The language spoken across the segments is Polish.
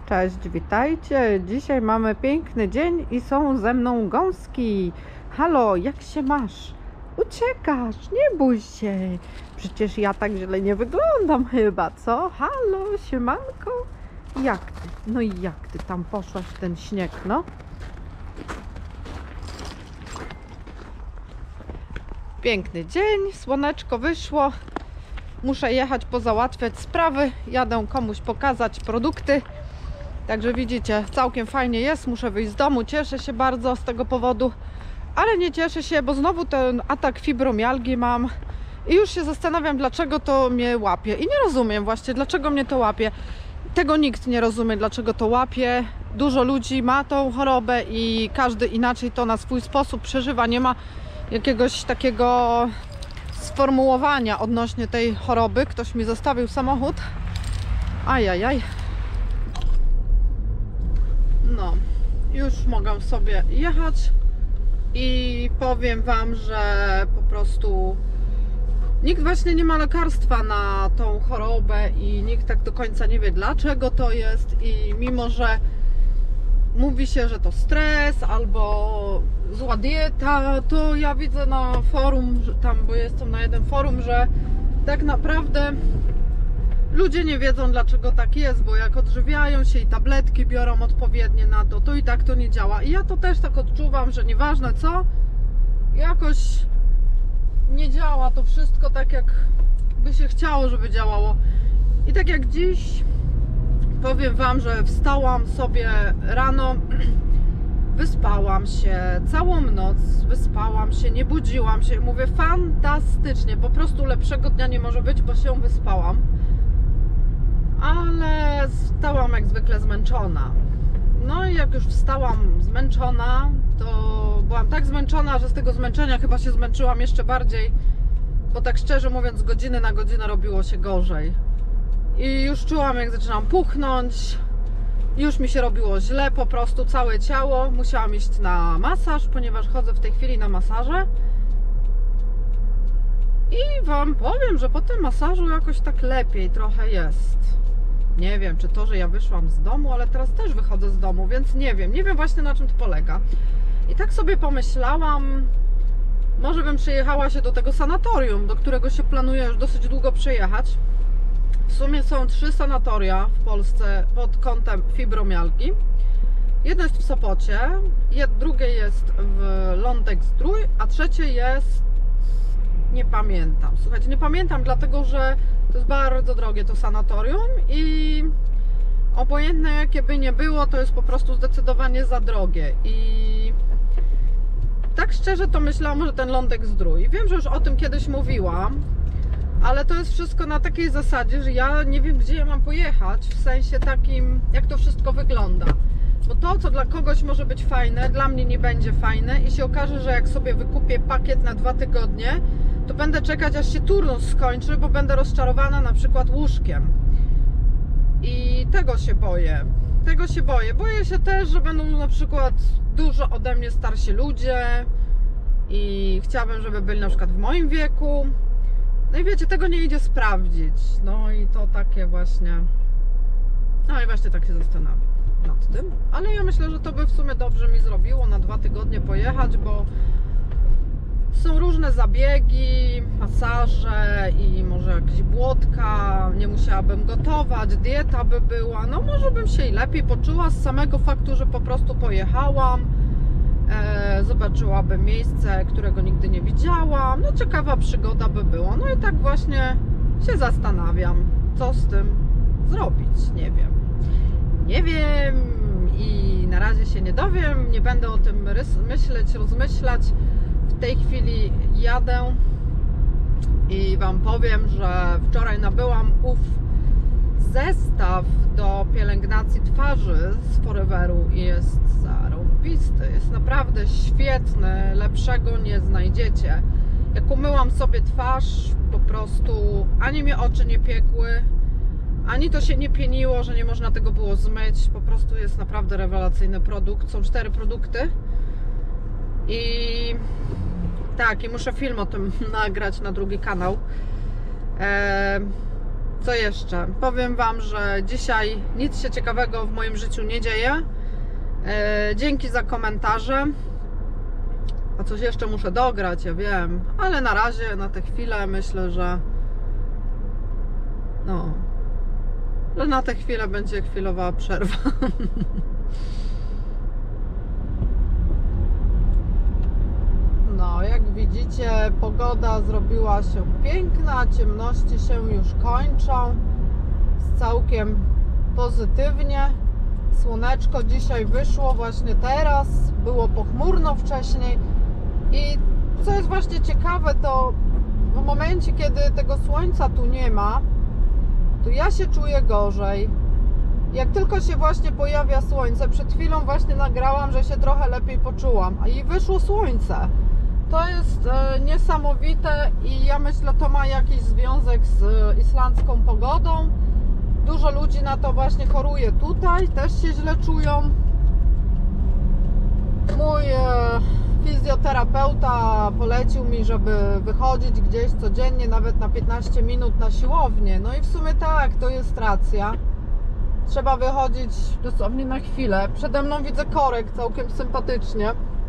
Cześć, witajcie. Dzisiaj mamy piękny dzień i są ze mną gąski. Halo, jak się masz? Uciekasz, nie bój się. Przecież ja tak źle nie wyglądam chyba, co? Halo, siemanko. Jak ty? No i jak ty tam poszłaś w ten śnieg, no? Piękny dzień, słoneczko wyszło. Muszę jechać pozałatwiać sprawy. Jadę komuś pokazać produkty. Także widzicie, całkiem fajnie jest, muszę wyjść z domu, cieszę się bardzo z tego powodu, ale nie cieszę się, bo znowu ten atak fibromialgii mam i już się zastanawiam, dlaczego to mnie łapie i nie rozumiem właśnie, dlaczego mnie to łapie. Tego nikt nie rozumie, dlaczego to łapie. Dużo ludzi ma tą chorobę i każdy inaczej to na swój sposób przeżywa, nie ma jakiegoś takiego sformułowania odnośnie tej choroby. Ktoś mi zostawił samochód, ajajaj. No, już mogę sobie jechać i powiem wam, że po prostu nikt właśnie nie ma lekarstwa na tą chorobę i nikt tak do końca nie wie, dlaczego to jest. I mimo że mówi się, że to stres albo zła dieta, to ja widzę na forum, że tam, bo jestem na jednym forum, że tak naprawdę ludzie nie wiedzą, dlaczego tak jest, bo jak odżywiają się i tabletki biorą odpowiednie na to, to i tak to nie działa. I ja to też tak odczuwam, że nieważne co, jakoś nie działa to wszystko tak, jak by się chciało, żeby działało. I tak jak dziś, powiem wam, że wstałam sobie rano, wyspałam się, całą noc wyspałam się, nie budziłam się. Mówię, fantastycznie, po prostu lepszego dnia nie może być, bo się wyspałam. Ale wstałam jak zwykle zmęczona. No i jak już wstałam zmęczona, to byłam tak zmęczona, że z tego zmęczenia chyba się zmęczyłam jeszcze bardziej, bo tak szczerze mówiąc, z godziny na godzinę robiło się gorzej. I już czułam, jak zaczynam puchnąć, już mi się robiło źle, po prostu całe ciało. Musiałam iść na masaż, ponieważ chodzę w tej chwili na masaże. I wam powiem, że po tym masażu jakoś tak lepiej trochę jest. Nie wiem, czy to, że ja wyszłam z domu, ale teraz też wychodzę z domu, więc nie wiem właśnie, na czym to polega. I tak sobie pomyślałam, może bym przejechała się do tego sanatorium, do którego się planuje już dosyć długo przejechać. W sumie są 3 sanatoria w Polsce pod kątem fibromialgii. Jedno jest w Sopocie, drugie jest w Lądek-Zdrój, a trzecie jest... nie pamiętam. Słuchajcie, nie pamiętam, dlatego że to jest bardzo drogie to sanatorium i obojętne jakie by nie było, to jest po prostu zdecydowanie za drogie. I tak szczerze to myślałam, że ten Lądek-Zdrój. Wiem, że już o tym kiedyś mówiłam, ale to jest wszystko na takiej zasadzie, że ja nie wiem, gdzie ja mam pojechać, w sensie takim, jak to wszystko wygląda. Bo to, co dla kogoś może być fajne, dla mnie nie będzie fajne i się okaże, że jak sobie wykupię pakiet na 2 tygodnie, to będę czekać, aż się turnus skończy, bo będę rozczarowana na przykład łóżkiem. I tego się boję. Tego się boję. Boję się też, że będą na przykład dużo ode mnie starsi ludzie i chciałabym, żeby byli na przykład w moim wieku. No i wiecie, tego nie idzie sprawdzić. No i to takie właśnie... No i właśnie tak się zastanawiam nad tym. Ale ja myślę, że to by w sumie dobrze mi zrobiło na 2 tygodnie pojechać, bo są różne zabiegi, masaże i może jakieś błotka, nie musiałabym gotować, dieta by była, no może bym się i lepiej poczuła z samego faktu, że po prostu pojechałam, zobaczyłabym miejsce, którego nigdy nie widziałam, no ciekawa przygoda by była, no i tak właśnie się zastanawiam, co z tym zrobić, nie wiem i na razie się nie dowiem, nie będę o tym myśleć, rozmyślać. W tej chwili jadę i wam powiem, że wczoraj nabyłam zestaw do pielęgnacji twarzy z Foreveru i jest zarąbisty, jest naprawdę świetny, lepszego nie znajdziecie. Jak umyłam sobie twarz, po prostu ani mnie oczy nie piekły, ani to się nie pieniło, że nie można tego było zmyć, po prostu jest naprawdę rewelacyjny produkt. Są 4 produkty i tak, i muszę film o tym nagrać na drugi kanał. Co jeszcze? Powiem Wam, że dzisiaj nic się ciekawego w moim życiu nie dzieje. Dzięki za komentarze. A coś jeszcze muszę dograć, ja wiem. Ale na razie, na tę chwilę myślę, że że na tę chwilę będzie chwilowa przerwa. No, jak widzicie, pogoda zrobiła się piękna, ciemności się już kończą. Jest całkiem pozytywnie. Słoneczko dzisiaj wyszło właśnie teraz, było pochmurno wcześniej. I co jest właśnie ciekawe, to w momencie, kiedy tego słońca tu nie ma, to ja się czuję gorzej. Jak tylko się właśnie pojawia słońce, przed chwilą właśnie nagrałam, że się trochę lepiej poczułam, a i wyszło słońce. To jest niesamowite i ja myślę, to ma jakiś związek z islandzką pogodą. Dużo ludzi na to właśnie choruje tutaj, też się źle czują. Mój fizjoterapeuta polecił mi, żeby wychodzić gdzieś codziennie, nawet na 15 minut na siłownię. No i w sumie tak, to jest racja. Trzeba wychodzić dosłownie na chwilę. Przede mną widzę korek, całkiem sympatycznie.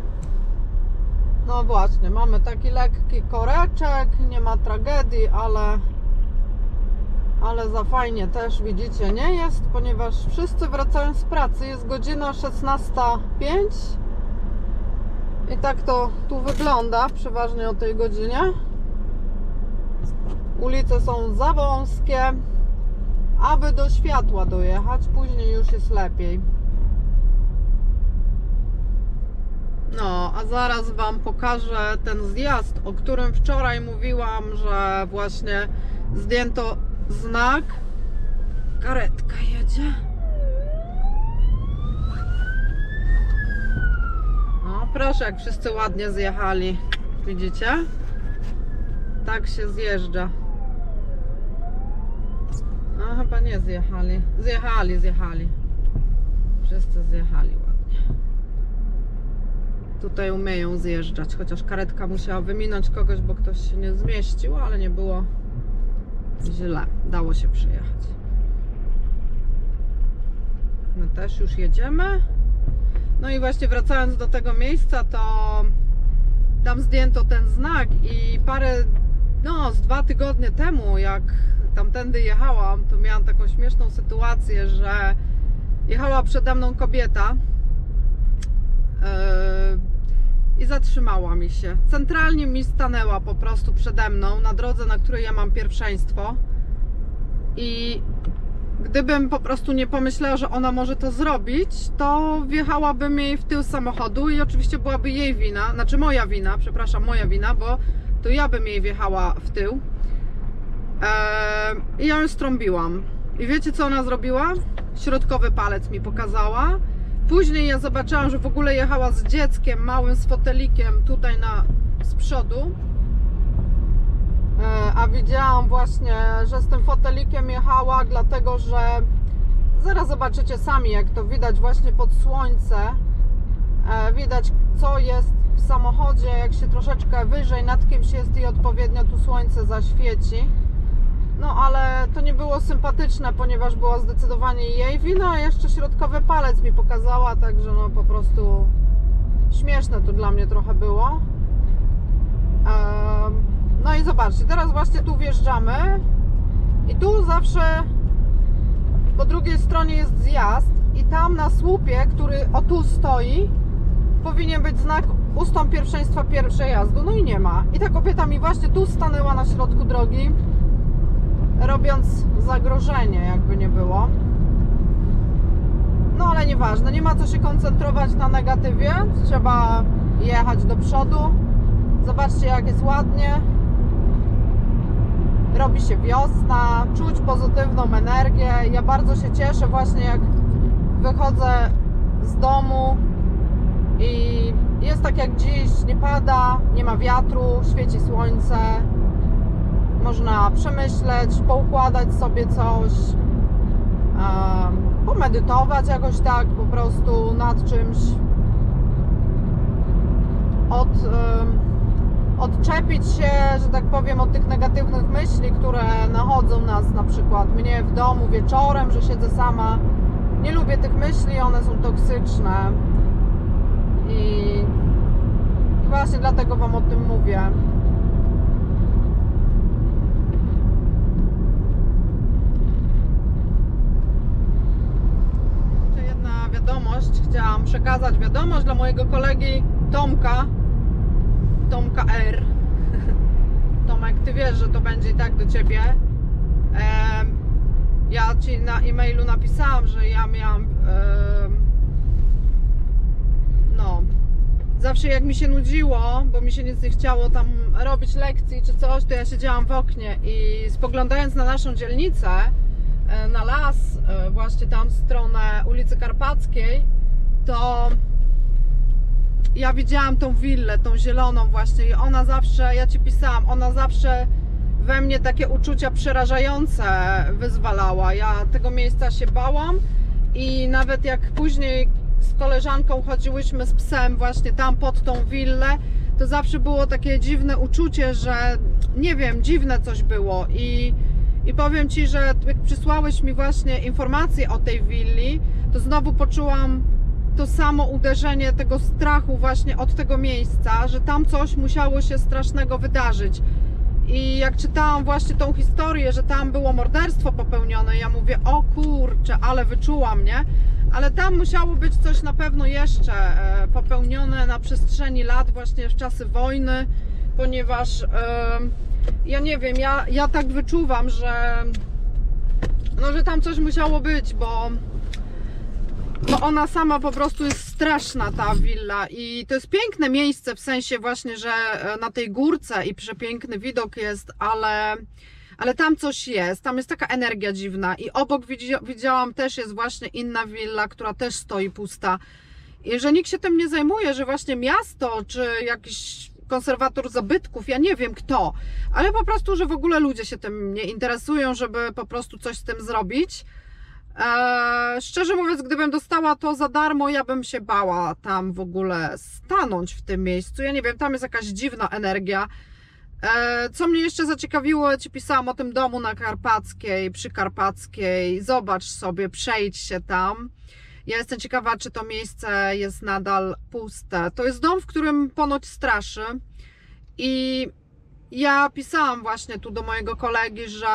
No właśnie, mamy taki lekki koreczek, nie ma tragedii, ale za fajnie też, widzicie, nie jest, ponieważ wszyscy wracają z pracy. Jest godzina 16:05 i tak to tu wygląda przeważnie o tej godzinie. Ulice są za wąskie, aby do światła dojechać, później już jest lepiej. No, a zaraz Wam pokażę ten zjazd, o którym wczoraj mówiłam, że właśnie zdjęto znak. Karetka jedzie. No, proszę, jak wszyscy ładnie zjechali. Widzicie? Tak się zjeżdża. No, chyba nie zjechali. Zjechali. Wszyscy zjechali ładnie. Tutaj umieją zjeżdżać, chociaż karetka musiała wyminąć kogoś, bo ktoś się nie zmieścił, ale nie było źle, dało się przyjechać. My też już jedziemy. No i właśnie wracając do tego miejsca, to tam zdjęto ten znak i z 2 tygodnie temu, jak tamtędy jechałam, to miałam taką śmieszną sytuację, że jechała przede mną kobieta i zatrzymała mi się. Centralnie mi stanęła po prostu przede mną na drodze, na której ja mam pierwszeństwo. I gdybym po prostu nie pomyślała, że ona może to zrobić, to wjechałabym jej w tył samochodu i oczywiście byłaby jej wina, znaczy moja wina, przepraszam, moja wina, bo to ja bym jej wjechała w tył. I ja ją strąbiłam. I wiecie, co ona zrobiła? Środkowy palec mi pokazała. Później ja zobaczyłam, że w ogóle jechała z dzieckiem małym, z fotelikiem tutaj z przodu. A widziałam właśnie, że z tym fotelikiem jechała, dlatego że zaraz zobaczycie sami, jak to widać właśnie pod słońce. Widać, co jest w samochodzie, jak się troszeczkę wyżej nad kimś jest i odpowiednio tu słońce zaświeci. No ale to nie było sympatyczne, ponieważ była zdecydowanie jej wina, a jeszcze środkowy palec mi pokazała, także no po prostu śmieszne to dla mnie trochę było. No i zobaczcie, teraz właśnie tu wjeżdżamy i tu zawsze po drugiej stronie jest zjazd i tam na słupie, który o tu stoi, powinien być znak ustąp pierwszeństwa pierwszej jazdy, no i nie ma. I ta kobieta mi właśnie tu stanęła na środku drogi, robiąc zagrożenie, jakby nie było. No ale nieważne, nie ma co się koncentrować na negatywie, trzeba jechać do przodu. Zobaczcie, jak jest ładnie. Robi się wiosna, czuć pozytywną energię. Ja bardzo się cieszę właśnie, jak wychodzę z domu i jest tak jak dziś, nie pada, nie ma wiatru, świeci słońce. Można przemyśleć, poukładać sobie coś, pomedytować jakoś tak po prostu nad czymś. odczepić się, że tak powiem, od tych negatywnych myśli, które nachodzą nas, na przykład mnie w domu wieczorem, że siedzę sama. Nie lubię tych myśli, one są toksyczne i właśnie dlatego Wam o tym mówię. Jeszcze jedna wiadomość, chciałam przekazać wiadomość dla mojego kolegi Tomka R. Tomek, Ty wiesz, że to będzie i tak do Ciebie. Ja Ci na e-mailu napisałam, że ja miałam no, zawsze jak mi się nudziło, bo mi się nic nie chciało tam robić lekcji czy coś, to ja siedziałam w oknie i spoglądając na naszą dzielnicę, na las, właśnie tam w stronę ulicy Karpackiej, to ja widziałam tą willę, tą zieloną właśnie i ona zawsze, ja Ci pisałam, ona zawsze we mnie takie uczucia przerażające wyzwalała. Ja tego miejsca się bałam i nawet jak później z koleżanką chodziłyśmy z psem właśnie tam pod tą willę, to zawsze było takie dziwne uczucie, że nie wiem, dziwne coś było i powiem Ci, że jak przysłałeś mi właśnie informacje o tej willi, to znowu poczułam to samo uderzenie tego strachu właśnie od tego miejsca, że tam coś musiało się strasznego wydarzyć. I jak czytałam właśnie tą historię, że tam było morderstwo popełnione, ja mówię, o kurczę, ale wyczułam, nie? Ale tam musiało być coś na pewno jeszcze popełnione na przestrzeni lat, właśnie w czasy wojny, ponieważ ja nie wiem, ja tak wyczuwam, że no, że tam coś musiało być, bo ona sama po prostu jest straszna, ta willa, i to jest piękne miejsce, w sensie właśnie, że na tej górce i przepiękny widok jest, ale tam coś jest, tam jest taka energia dziwna i obok widziałam też jest właśnie inna willa, która też stoi pusta i że nikt się tym nie zajmuje, że właśnie miasto czy jakiś konserwator zabytków, ja nie wiem kto, ale po prostu, że w ogóle ludzie się tym nie interesują, żeby po prostu coś z tym zrobić. Szczerze mówiąc, gdybym dostała to za darmo, ja bym się bała tam w ogóle stanąć w tym miejscu. Ja nie wiem, tam jest jakaś dziwna energia. Co mnie jeszcze zaciekawiło, ja Ci pisałam o tym domu na Karpackiej, przy Karpackiej. Zobacz sobie, przejdź się tam. Ja jestem ciekawa, czy to miejsce jest nadal puste. To jest dom, w którym ponoć straszy. I ja pisałam właśnie tu do mojego kolegi, że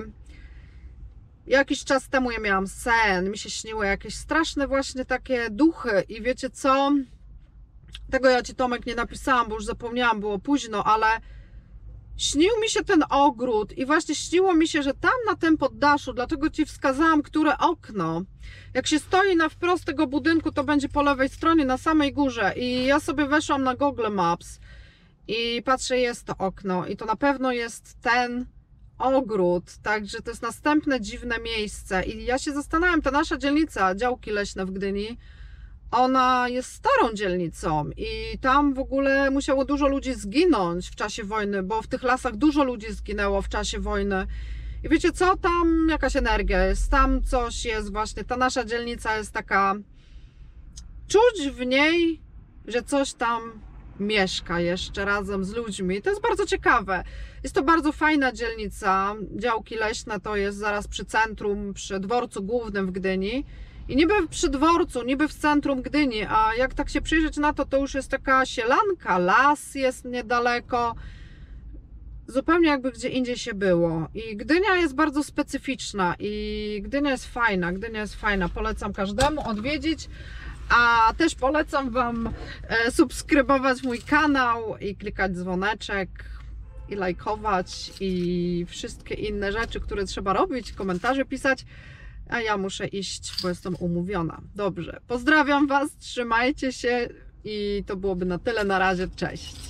jakiś czas temu ja miałam sen, mi się śniły jakieś straszne właśnie takie duchy i wiecie co? Tego ja Ci, Tomek, nie napisałam, bo już zapomniałam, było późno, ale śnił mi się ten ogród i właśnie śniło mi się, że tam na tym poddaszu, dlatego Ci wskazałam, które okno. Jak się stoi na wprost tego budynku, to będzie po lewej stronie, na samej górze i ja sobie weszłam na Google Maps i patrzę, jest to okno i to na pewno jest ten ogród, także to jest następne dziwne miejsce i ja się zastanawiam, ta nasza dzielnica, działki leśne w Gdyni, ona jest starą dzielnicą i tam w ogóle musiało dużo ludzi zginąć w czasie wojny, bo w tych lasach dużo ludzi zginęło w czasie wojny i wiecie co, tam jakaś energia jest, tam coś jest właśnie, ta nasza dzielnica jest taka, czuć w niej, że coś tam mieszka jeszcze razem z ludźmi. To jest bardzo ciekawe. Jest to bardzo fajna dzielnica. Działki leśne to jest zaraz przy centrum, przy dworcu głównym w Gdyni. I niby przy dworcu, niby w centrum Gdyni, a jak tak się przyjrzeć na to, to już jest taka sielanka, las jest niedaleko. Zupełnie jakby gdzie indziej się było. I Gdynia jest bardzo specyficzna i Gdynia jest fajna. Polecam każdemu odwiedzić. A też polecam Wam subskrybować mój kanał i klikać dzwoneczek i lajkować i wszystkie inne rzeczy, które trzeba robić, komentarze pisać, a ja muszę iść, bo jestem umówiona. Dobrze, pozdrawiam Was, trzymajcie się i to byłoby na tyle. Na razie, cześć.